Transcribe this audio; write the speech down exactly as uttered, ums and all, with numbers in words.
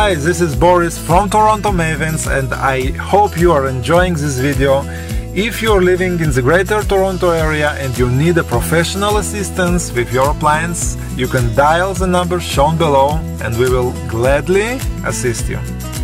Hi, this is Boris from Toronto Mavens, and I hope you are enjoying this video. If you're living in the Greater Toronto area and you need a professional assistance with your appliance, you can dial the number shown below and we will gladly assist you.